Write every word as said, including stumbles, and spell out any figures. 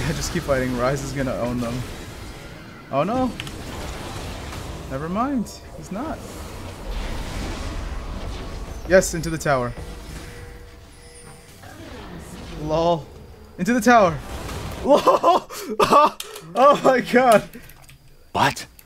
Yeah, just keep fighting. Rise is gonna own them. Oh no. Never mind. He's not. Yes, into the tower. Lol. Into the tower. Lol. Oh, oh my god. What?